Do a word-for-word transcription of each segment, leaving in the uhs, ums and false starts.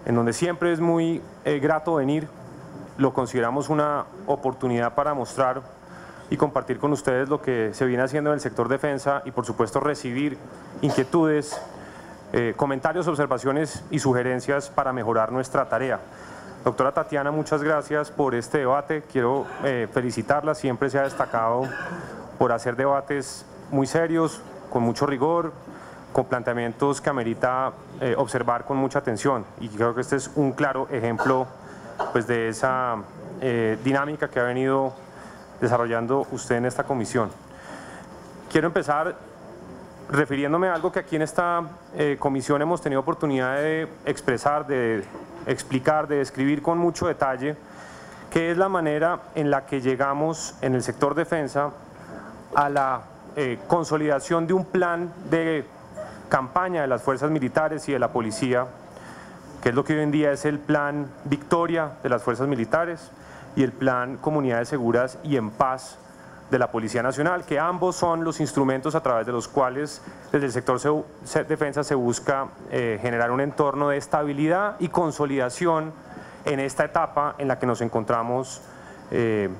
en donde siempre es muy eh, grato venir. Lo consideramos una oportunidad para mostrar y compartir con ustedes lo que se viene haciendo en el sector defensa y por supuesto recibir inquietudes, eh, comentarios, observaciones y sugerencias para mejorar nuestra tarea. Doctora Tatiana, muchas gracias por este debate. Quiero eh, felicitarla, siempre se ha destacado por hacer debates muy serios, con mucho rigor, con planteamientos que amerita eh, observar con mucha atención, y creo que este es un claro ejemplo pues, de esa eh, dinámica que ha venido desarrollando usted en esta comisión. Quiero empezar refiriéndome a algo que aquí en esta eh, comisión hemos tenido oportunidad de expresar, de explicar, de describir con mucho detalle, que es la manera en la que llegamos en el sector defensa a la eh, consolidación de un plan de campaña de las fuerzas militares y de la policía, que es lo que hoy en día es el plan Victoria de las fuerzas militares y el plan Comunidades Seguras y en Paz de la Policía Nacional, que ambos son los instrumentos a través de los cuales desde el sector se, defensa se busca eh, generar un entorno de estabilidad y consolidación en esta etapa en la que nos encontramos eh,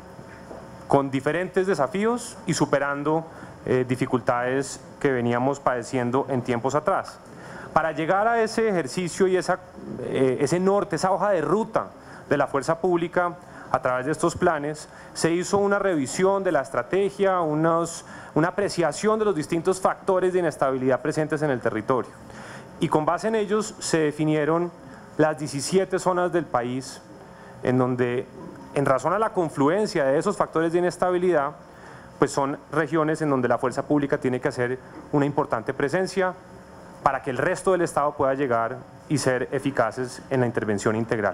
con diferentes desafíos y superando eh, dificultades que veníamos padeciendo en tiempos atrás. Para llegar a ese ejercicio y esa, eh, ese norte, esa hoja de ruta de la fuerza pública, a través de estos planes, se hizo una revisión de la estrategia, unos, una apreciación de los distintos factores de inestabilidad presentes en el territorio. Y con base en ellos se definieron las diecisiete zonas del país en donde, en razón a la confluencia de esos factores de inestabilidad, pues son regiones en donde la fuerza pública tiene que hacer una importante presencia para que el resto del Estado pueda llegar y ser eficaces en la intervención integral.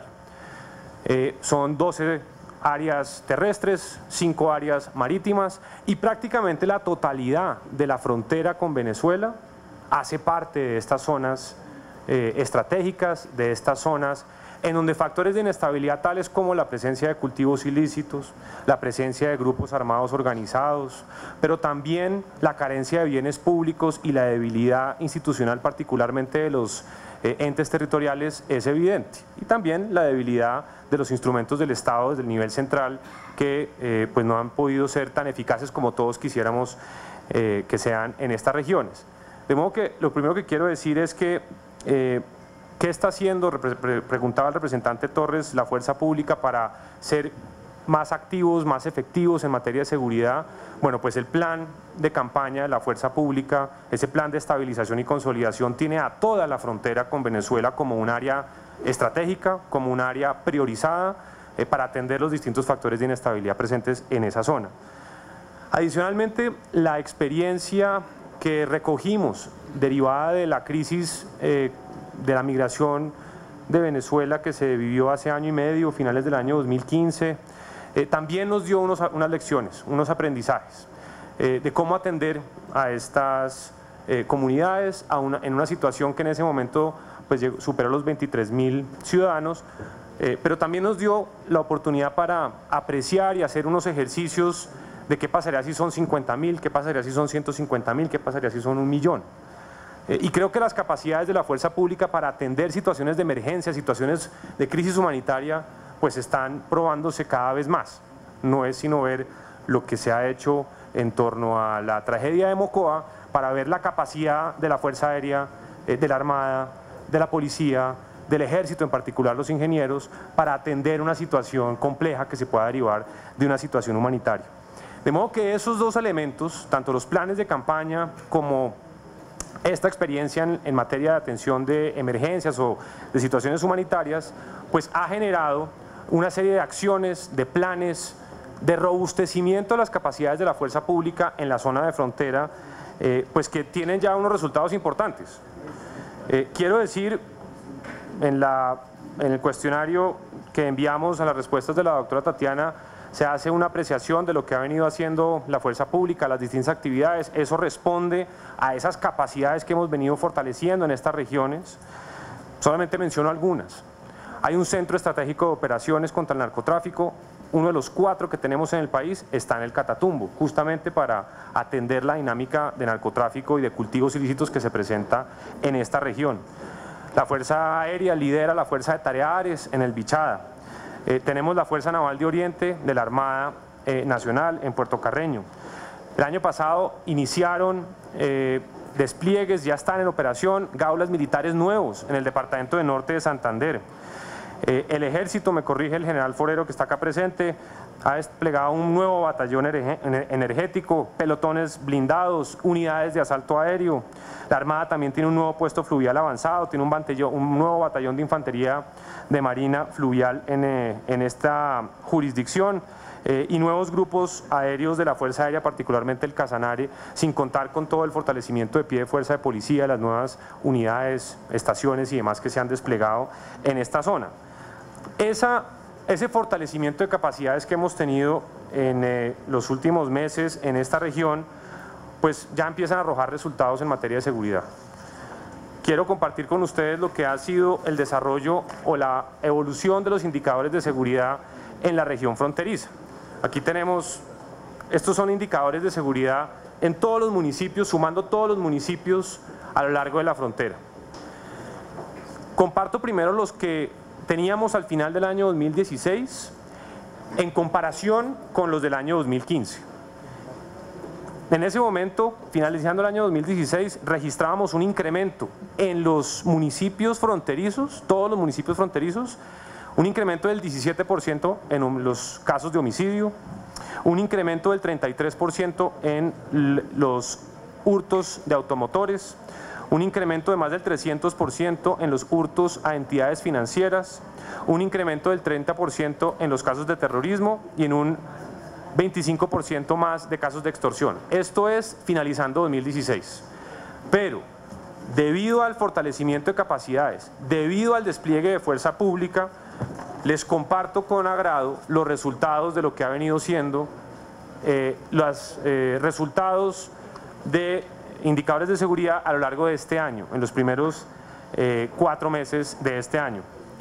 Eh, son doce áreas terrestres, cinco áreas marítimas y prácticamente la totalidad de la frontera con Venezuela hace parte de estas zonas eh, estratégicas, de estas zonas en donde factores de inestabilidad tales como la presencia de cultivos ilícitos, la presencia de grupos armados organizados, pero también la carencia de bienes públicos y la debilidad institucional particularmente de los eh, entes territoriales es evidente, y también la debilidad de los instrumentos del Estado desde el nivel central que eh, pues no han podido ser tan eficaces como todos quisiéramos eh, que sean en estas regiones. De modo que lo primero que quiero decir es que eh, ¿qué está haciendo, preguntaba el representante Torres, la fuerza pública para ser más activos, más efectivos en materia de seguridad? Bueno, pues el plan de campaña de la fuerza pública, ese plan de estabilización y consolidación tiene a toda la frontera con Venezuela como un área estratégica, como un área priorizada eh, para atender los distintos factores de inestabilidad presentes en esa zona. Adicionalmente, la experiencia que recogimos derivada de la crisis eh, de la migración de Venezuela que se vivió hace año y medio, finales del año dos mil quince, eh, también nos dio unos, unas lecciones, unos aprendizajes eh, de cómo atender a estas eh, comunidades a una, en una situación que en ese momento pues, superó los veintitrés mil ciudadanos, eh, pero también nos dio la oportunidad para apreciar y hacer unos ejercicios de qué pasaría si son cincuenta mil, qué pasaría si son ciento cincuenta mil, qué pasaría si son un millón. Eh, y creo que las capacidades de la fuerza pública para atender situaciones de emergencia, situaciones de crisis humanitaria, pues están probándose cada vez más. No es sino ver lo que se ha hecho en torno a la tragedia de Mocoa para ver la capacidad de la Fuerza Aérea, eh, de la Armada, de la Policía, del Ejército, en particular los ingenieros, para atender una situación compleja que se pueda derivar de una situación humanitaria. De modo que esos dos elementos, tanto los planes de campaña como esta experiencia en, en materia de atención de emergencias o de situaciones humanitarias, pues ha generado una serie de acciones, de planes, de robustecimiento de las capacidades de la fuerza pública en la zona de frontera, eh, pues que tienen ya unos resultados importantes. Eh, quiero decir, en, la, en el cuestionario que enviamos a las respuestas de la doctora Tatiana, se hace una apreciación de lo que ha venido haciendo la fuerza pública, las distintas actividades. Eso responde a esas capacidades que hemos venido fortaleciendo en estas regiones. Solamente menciono algunas. Hay un centro estratégico de operaciones contra el narcotráfico, uno de los cuatro que tenemos en el país está en el Catatumbo, justamente para atender la dinámica de narcotráfico y de cultivos ilícitos que se presenta en esta región. La Fuerza Aérea lidera la Fuerza de Tarea Ares en el Bichada. Eh, tenemos la Fuerza Naval de Oriente de la Armada eh, Nacional en Puerto Carreño. El año pasado iniciaron eh, despliegues, ya están en operación, gaulas militares nuevos en el departamento de Norte de Santander. Eh, el Ejército, me corrige el general Forero que está acá presente, ha desplegado un nuevo batallón energético, pelotones blindados, unidades de asalto aéreo. La Armada también tiene un nuevo puesto fluvial avanzado, tiene un, batallón, un nuevo batallón de infantería de marina fluvial en, eh, en esta jurisdicción. Eh, y nuevos grupos aéreos de la Fuerza Aérea, particularmente el Casanare, sin contar con todo el fortalecimiento de pie de fuerza de policía, las nuevas unidades, estaciones y demás que se han desplegado en esta zona. Esa, ese fortalecimiento de capacidades que hemos tenido en eh, los últimos meses en esta región, pues ya empiezan a arrojar resultados en materia de seguridad. Quiero compartir con ustedes lo que ha sido el desarrollo o la evolución de los indicadores de seguridad en la región fronteriza. Aquí tenemos, estos son indicadores de seguridad en todos los municipios, sumando todos los municipios a lo largo de la frontera. Comparto primero los que teníamos al final del año dos mil dieciséis en comparación con los del año dos mil quince. En ese momento, finalizando el año dos mil dieciséis, registrábamos un incremento en los municipios fronterizos, todos los municipios fronterizos, un incremento del diecisiete por ciento en los casos de homicidio, un incremento del treinta y tres por ciento en los hurtos de automotores, un incremento de más del trescientos por ciento en los hurtos a entidades financieras, un incremento del treinta por ciento en los casos de terrorismo y en un veinticinco por ciento más de casos de extorsión. Esto es finalizando dos mil dieciséis. Pero, debido al fortalecimiento de capacidades, debido al despliegue de fuerza pública, les comparto con agrado los resultados de lo que ha venido siendo eh, los eh, resultados de indicadores de seguridad a lo largo de este año, en los primeros eh, cuatro meses de este año.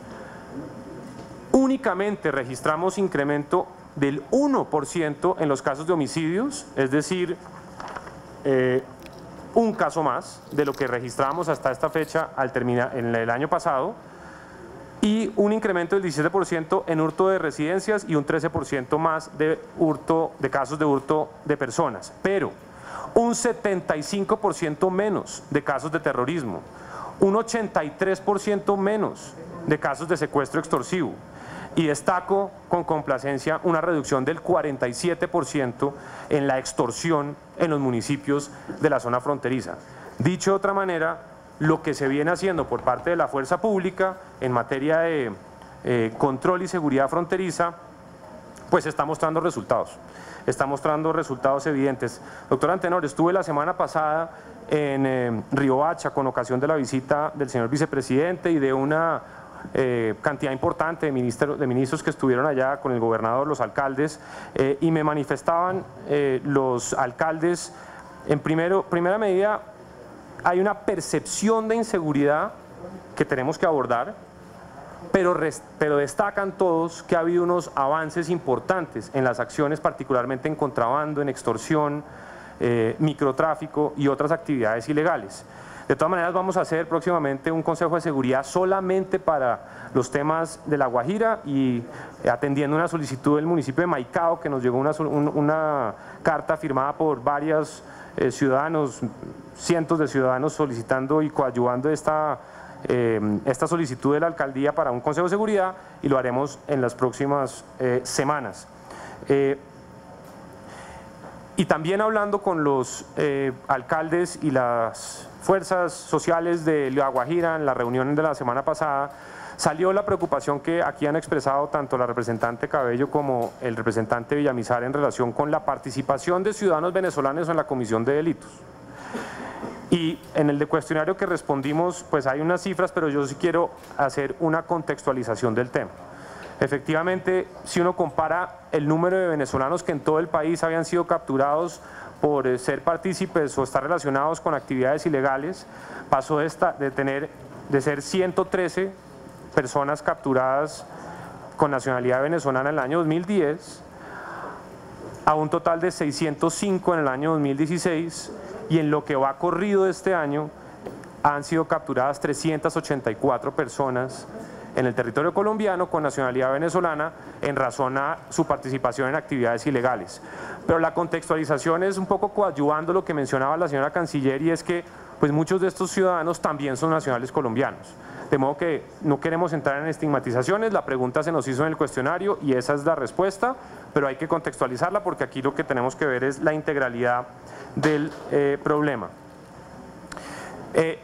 Únicamente registramos incremento del uno por ciento en los casos de homicidios, es decir, eh, un caso más de lo que registramos hasta esta fecha al terminar en el año pasado, y un incremento del diecisiete por ciento en hurto de residencias y un trece por ciento más de, hurto, de casos de hurto de personas, pero un setenta y cinco por ciento menos de casos de terrorismo, un ochenta y tres por ciento menos de casos de secuestro extorsivo, y destaco con complacencia una reducción del cuarenta y siete por ciento en la extorsión en los municipios de la zona fronteriza. Dicho de otra manera, lo que se viene haciendo por parte de la fuerza pública en materia de eh, control y seguridad fronteriza, pues está mostrando resultados, está mostrando resultados evidentes. Doctor Antenor, estuve la semana pasada en eh, Riohacha con ocasión de la visita del señor vicepresidente y de una eh, cantidad importante de ministros, de ministros que estuvieron allá con el gobernador, los alcaldes, eh, y me manifestaban eh, los alcaldes, en primero, primera medida, hay una percepción de inseguridad que tenemos que abordar, pero, pero destacan todos que ha habido unos avances importantes en las acciones, particularmente en contrabando, en extorsión, eh, microtráfico y otras actividades ilegales. De todas maneras, vamos a hacer próximamente un consejo de seguridad solamente para los temas de La Guajira y atendiendo una solicitud del municipio de Maicao, que nos llegó una, una carta firmada por varios eh, ciudadanos, cientos de ciudadanos solicitando y coadyuvando esta, eh, esta solicitud de la alcaldía para un consejo de seguridad, y lo haremos en las próximas eh, semanas. Eh, y también hablando con los eh, alcaldes y las fuerzas sociales de La Guajira en la reunión de la semana pasada, salió la preocupación que aquí han expresado tanto la representante Cabello como el representante Villamizar en relación con la participación de ciudadanos venezolanos en la comisión de delitos. Y en el de cuestionario que respondimos, pues hay unas cifras, pero yo sí quiero hacer una contextualización del tema. Efectivamente, si uno compara el número de venezolanos que en todo el país habían sido capturados por ser partícipes o estar relacionados con actividades ilegales, pasó de, esta, de, tener, de ser ciento trece personas capturadas con nacionalidad venezolana en el año dos mil diez a un total de seiscientos cinco en el año dos mil dieciséis, y en lo que va corrido de este año han sido capturadas trescientas ochenta y cuatro personas en el territorio colombiano con nacionalidad venezolana en razón a su participación en actividades ilegales. Pero la contextualización es un poco coadyuvando lo que mencionaba la señora canciller, y es que pues muchos de estos ciudadanos también son nacionales colombianos. De modo que no queremos entrar en estigmatizaciones, la pregunta se nos hizo en el cuestionario y esa es la respuesta, pero hay que contextualizarla porque aquí lo que tenemos que ver es la integralidad del eh, problema. Eh,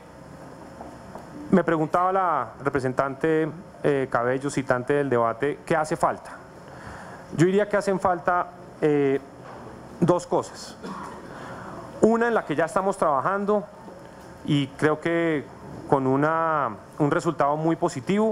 me preguntaba la representante eh, Cabello, citante del debate, ¿qué hace falta? Yo diría que hacen falta eh, dos cosas. Una en la que ya estamos trabajando y creo que con una, un resultado muy positivo,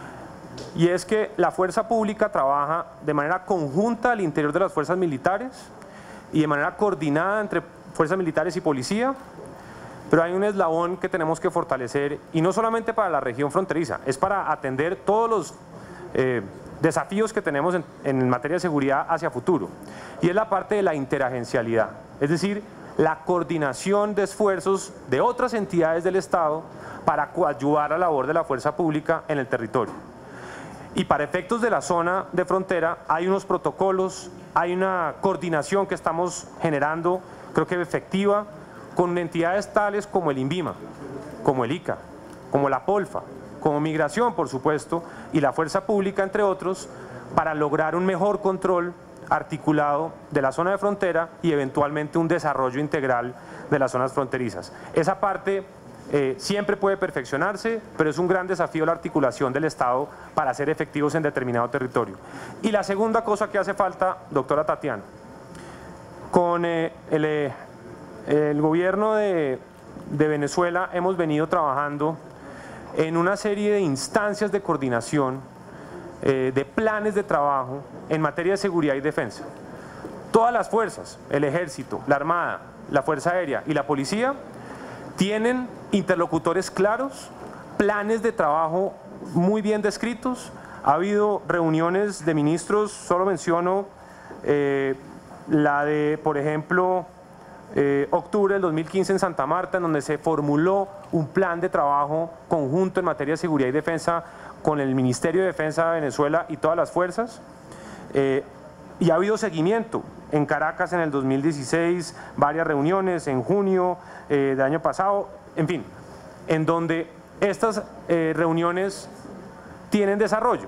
y es que la fuerza pública trabaja de manera conjunta al interior de las fuerzas militares y de manera coordinada entre fuerzas militares y policía, pero hay un eslabón que tenemos que fortalecer, y no solamente para la región fronteriza, es para atender todos los eh, desafíos que tenemos en, en materia de seguridad hacia futuro, y es la parte de la interagencialidad, es decir, la coordinación de esfuerzos de otras entidades del Estado para coadyuvar a la labor de la fuerza pública en el territorio. Y para efectos de la zona de frontera hay unos protocolos, hay una coordinación que estamos generando, creo que efectiva, con entidades tales como el INVIMA, como el ICA, como la POLFA, como Migración, por supuesto, y la fuerza pública, entre otros, para lograr un mejor control articulado de la zona de frontera y eventualmente un desarrollo integral de las zonas fronterizas. Esa parte eh, siempre puede perfeccionarse, pero es un gran desafío la articulación del Estado para ser efectivos en determinado territorio. Y la segunda cosa que hace falta, doctora Tatiana, con eh, el, eh, el gobierno de, de Venezuela hemos venido trabajando en una serie de instancias de coordinación, eh, de planes de trabajo en materia de seguridad y defensa. Todas las fuerzas, el Ejército, la Armada, la Fuerza Aérea y la Policía, tienen interlocutores claros, planes de trabajo muy bien descritos. Ha habido reuniones de ministros, solo menciono eh, la de, por ejemplo, eh, octubre del dos mil quince en Santa Marta, en donde se formuló un plan de trabajo conjunto en materia de seguridad y defensa con el Ministerio de Defensa de Venezuela y todas las fuerzas. Eh, y ha habido seguimiento en Caracas en el dos mil dieciséis, varias reuniones en junio eh, del año pasado, en fin, en donde estas eh, reuniones tienen desarrollo.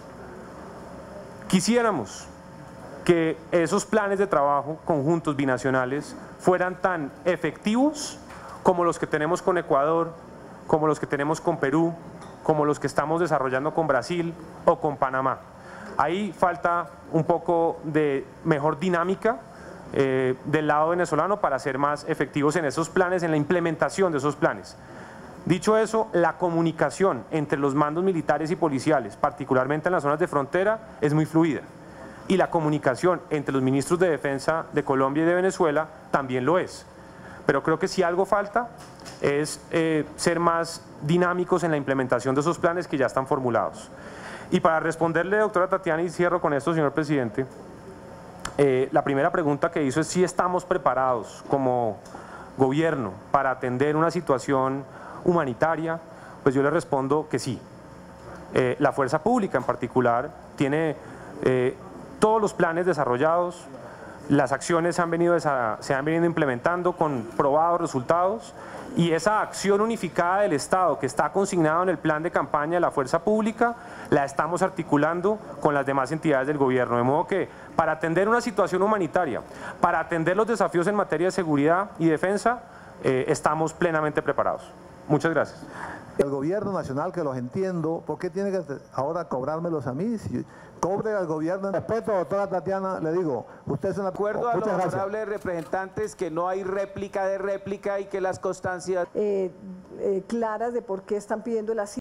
Quisiéramos que esos planes de trabajo conjuntos binacionales fueran tan efectivos como los que tenemos con Ecuador, como los que tenemos con Perú, como los que estamos desarrollando con Brasil o con Panamá. Ahí falta un poco de mejor dinámica eh, del lado venezolano para ser más efectivos en esos planes, en la implementación de esos planes. Dicho eso, la comunicación entre los mandos militares y policiales, particularmente en las zonas de frontera, es muy fluida. Y la comunicación entre los ministros de Defensa de Colombia y de Venezuela también lo es. Pero creo que si algo falta es eh, ser más dinámicos en la implementación de esos planes que ya están formulados. Y para responderle, doctora Tatiana, y cierro con esto, señor presidente, eh, la primera pregunta que hizo es si estamos preparados como gobierno para atender una situación humanitaria. Pues yo le respondo que sí. Eh, la fuerza pública en particular tiene eh, todos los planes desarrollados, las acciones se han, venido, se han venido implementando con probados resultados, y esa acción unificada del Estado que está consignado en el plan de campaña de la fuerza pública la estamos articulando con las demás entidades del gobierno, de modo que para atender una situación humanitaria, para atender los desafíos en materia de seguridad y defensa, eh, estamos plenamente preparados. Muchas gracias. El gobierno nacional, que los entiendo, ¿por qué tiene que ahora cobrármelos a mí? Si cobre al gobierno. Respeto, doctora Tatiana, le digo, usted es una... De acuerdo a los honorables representantes, que no hay réplica de réplica y que las constancias... Eh, eh, claras de por qué están pidiendo el asilo.